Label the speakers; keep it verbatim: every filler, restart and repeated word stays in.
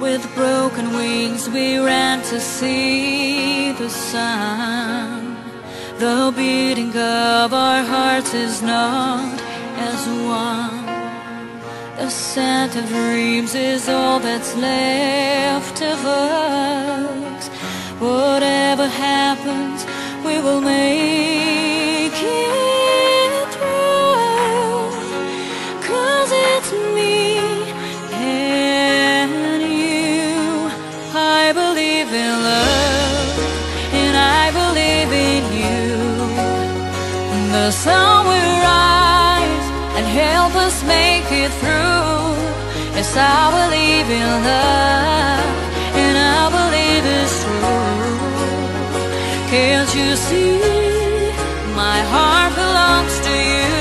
Speaker 1: With broken wings we ran to see the sun. The beating of our hearts is not as one. The scent of dreams is all that's left of us. Whatever happens, we will make it through. 'Cause it's me and you. I believe in love, and I believe in you. The sun will rise and help us make it through. Yes, I believe in love, and I believe it's true. Can't you see, my heart belongs to you.